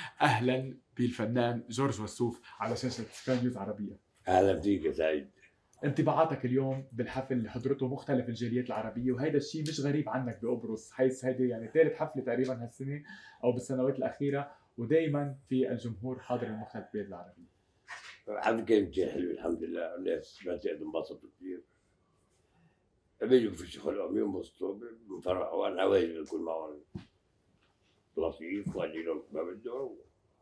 اهلا بالفنان جورج وسوف على شاشه سكاي نيوز عربيه. اهلا فيك يا سعيد. انطباعاتك اليوم بالحفل اللي حضرته مختلف الجاليات العربيه، وهذا الشيء مش غريب عنك بقبرص، حيث هذه يعني ثالث حفله تقريبا هالسنه او بالسنوات الاخيره، ودائما في الجمهور حاضر من مختلف البلاد العربيه. الحفل كان كتير حلو الحمد لله، الناس انبسطوا كثير. بيجوا في شغلهم ينبسطوا بفرحوا، وانا واجب اكون معهم لطيف واجي لهم ما بده،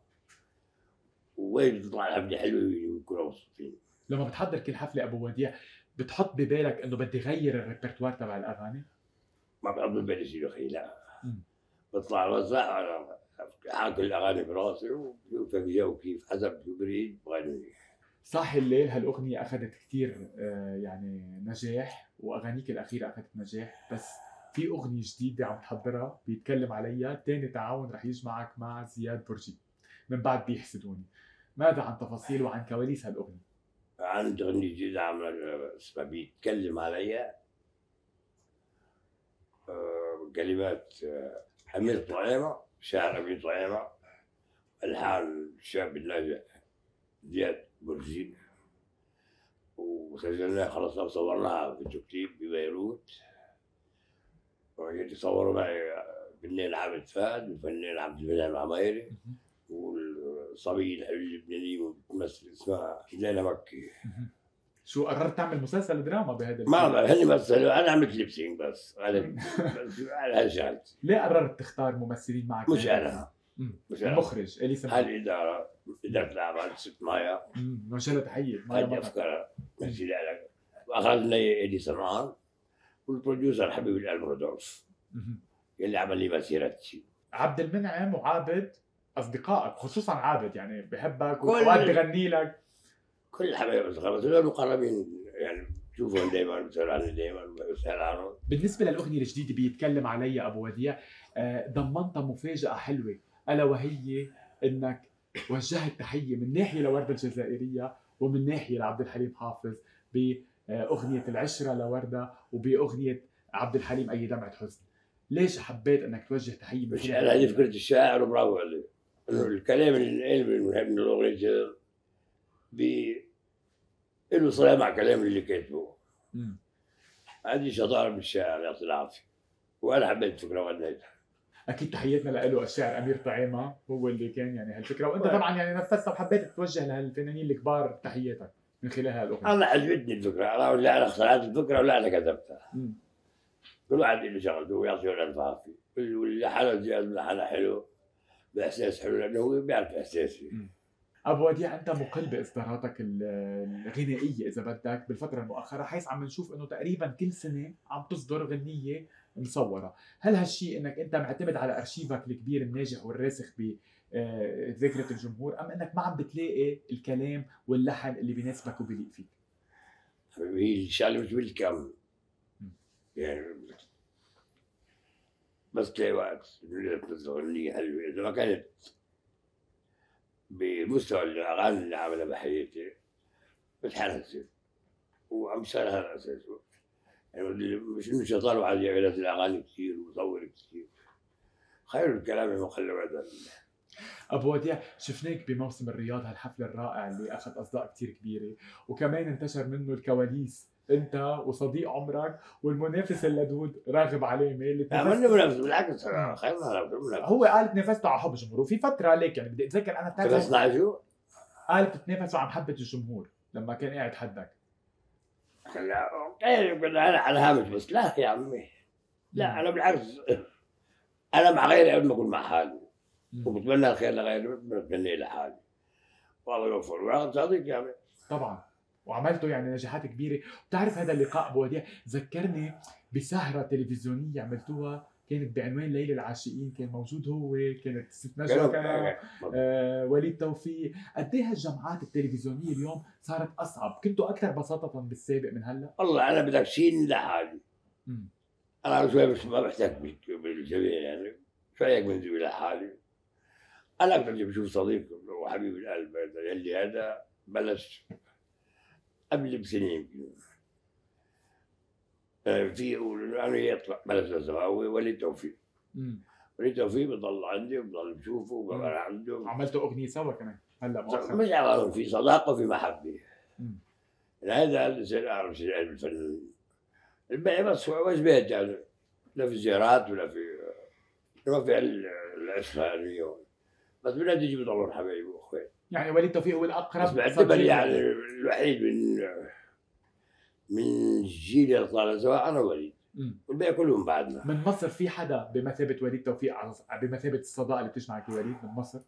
وواجب تطلع الحفله حلوه ويكونوا مبسوطين. لما بتحضر كل حفله ابو وديع بتحط ببالك انه بدي غير الريpertoire تبع الاغاني؟ ما بحط ببالي شيء اخي، لا. مم. بطلع المسرح انا حاكل الاغاني براسي وشوف الجو كيف حسب شو بريد بغني. صاحي الليل هالاغنيه اخذت كثير يعني نجاح، واغانيك الاخيره اخذت نجاح، بس في اغنيه جديده عم تحضرها بيتكلم عليها ثاني تعاون رح يجمعك مع زياد برجي من بعد بيحسدوني. ماذا عن تفاصيل وعن كواليس هالاغنيه؟ عندي اغنيه جديده عامله اسمها بيتكلم عليا، كلمات أمير طعيمة، شاعر أمير طعيمة، ألحان الشاب الناجح زياد برجي، وسجلناها خلصنا وصورناها في كليب ببيروت، وجيت يصوروا معي الفنان عابد فهد والفنان عبد المنعم عمايري والصبية الحلوة اللبنانية بتمثل اسمها ليلى مكي. شو قررت تعمل مسلسل دراما بهذا ما هني مثلوا، أنا عملت لبسين بس على هالشغلة. ليه قررت تختار ممثلين معك؟ مش أنا، مش أنا. المخرج الي سماح. هالإدارة، إدارة الأعمال ست مايا، نوجه تحية هذه أفكارها ماشي لك. وأخرجنا إيدي سمعان والبروديوسر حبيب الآل رودولف اللي عمل لي مسيرتي. عبد المنعم وعابد أصدقائك، خصوصا عابد يعني بحبك وأوقات بغني لك. كل حبايب أصدقائي دول مقربين، يعني بشوفهم دائما، بسأل عني دائما، بسأل عنهم. بالنسبة للأغنية الجديدة بيتكلم علي أبو وديع، ضمنتها مفاجأة حلوة، ألا وهي إنك وجهت تحية من ناحية لوردة الجزائرية ومن ناحية لعبد الحليم حافظ بأغنية العشرة لوردة وبأغنية عبد الحليم أي دمعة حزن. ليش حبيت إنك توجه تحية؟ مش أنا، هذه فكرة الشاعر وبرافو عليه، إنه الكلام اللي من الأغنية له صلة مع كلام اللي كاتبه. هذه شطارة من الشاعر يعطي العافية، وأنا حبيت الفكرة وغنيتها. اكيد تحياتنا له الشاعر امير طعيمه، هو اللي كان يعني هالفكره، وانت طبعا يعني نفذتها وحبيت توجه لهالفنانين الكبار تحياتك من خلال هالاغنيه. انا عجبتني الفكره، انا اخترعت الفكره ولا انا كتبتها. كل واحد له شغلته ويعطيه الالف عافيه، واللي حلو زياد لحنه حلو باحساس حلو لانه هو بيعرف احساسي. ابو وديع، انت مقل باصداراتك الغنائيه اذا بدك بالفتره المؤخره، حيث عم نشوف انه تقريبا كل سنه عم تصدر غنيه مصوره، هل هالشيء انك انت معتمد على ارشيفك الكبير الناجح والراسخ بذاكره الجمهور، ام انك ما عم بتلاقي الكلام واللحن اللي بيناسبك وبيليق فيك؟ هي الشغله مش بالكم، يعني بس تلاقي وقت تنزل غنية حلوة. إذا ما كانت بمستوى الأغاني اللي عملها بحياتي بتحرزت وعم شغلها على أساسه، يعني مش إنه شيطان واحد يعمل الأغاني كثير ويصور كثير، خير الكلام ما خلى بعد. ابو وديع، شفناك بموسم الرياض، هالحفل الرائع اللي اخذ اصداء كثير كبيره، وكمان انتشر منه الكواليس، انت وصديق عمرك والمنافس اللدود راغب علامه اللي عملنا منافس، بالعكس خير منافس. هو قال تنافسته على حب الجمهور، وفي فتره ليك يعني بدي اتذكر انا تنافسنا شو؟ قال بتتنافسوا على محبه الجمهور لما كان قاعد حدك. لا انا على هامش بس، لا يا عمي لا، انا بالعكس انا مع غيري قبل ما اكون مع حالي، وبتمنى الخير لغيري، بتمنى لحالي، والله يوفر وياخذ صديق يا عمي. طبعا، وعملته يعني نجاحات كبيره. بتعرف هذا اللقاء ابو وديع ذكرني بسهره تلفزيونيه عملتوها، كانت بعنوان ليل العاشقين، كان موجود هو، كانت ست نجوى، وليد توفيق. قد ايه هالجمعات التلفزيونيه اليوم صارت اصعب؟ كنتوا اكثر بساطه بالسابق من هلا؟ والله انا بدك شيء لحالي، انا شوي مش ما بحتاج بالجميع، يعني شوي بنزل لحالي. انا اكثر بشوف صديق وحبيب القلب اللي هذا بلش قبل بسنين في يقول انه انا يطلع بلش الزواوي وليد توفيق، وليد توفيق بضل عندي وبضل بشوفه وببقى عنده. عملتوا اغنيه سوا كمان هلا مؤخرا. مش عارف، في صداقه وفي محبه. مم. هذا اللي صير اعرف شيء علم الفن. الباقي بس هو بيت يعني، لا في زيارات ولا في، ما في الاسرائيليه، بس بلاد يجي بضلوا حبايبي واخوات. يعني وليد توفيق هو بس الاقرب بعتبر يعني الوحيد من الجيل اللي طالع سوا انا وليد. والباقي كلهم بعدنا. من مصر في حدا بمثابه وليد توفيق، بمثابه الصداقه اللي بتجمعك وليد من مصر؟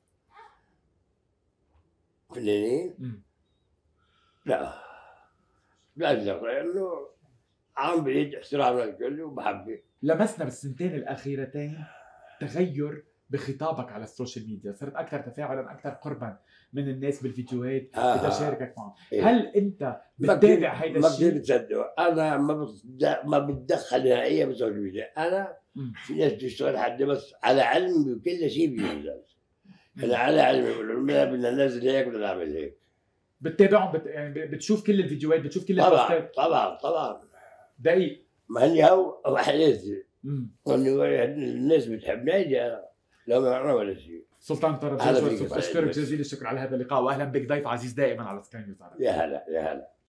فنانين؟ لا لا لانه عم بعيد احترام للكل ومحبه. لمسنا بالسنتين الاخيرتين تغير بخطابك على السوشيال ميديا، صرت اكثر تفاعلا، اكثر قربا من الناس بالفيديوهات بتشاركك معهم. إيه. هل انت بتتابع هيدا الشيء؟ ما بتصير تصدقوا، انا ما بتدخل نهائيا بالسوشيال ميديا. انا في ناس بتشتغل حد بس على علم بكل شيء بينزل. انا على علم بيقولوا لنا بدنا ننزل هيك بدنا نعمل هيك. بتتابعهم يعني بتشوف كل الفيديوهات، بتشوف كل البوستات؟ طبعا دقيق. ما هني هو حياتي. الناس بتحبني هيدي انا، لا ما ولا شيء. سلطان طرب، اشكرك جزيل الشكر على هذا اللقاء، واهلا بك ضيف عزيز دائما على سكاي نيوز. يا هلا يا هلا.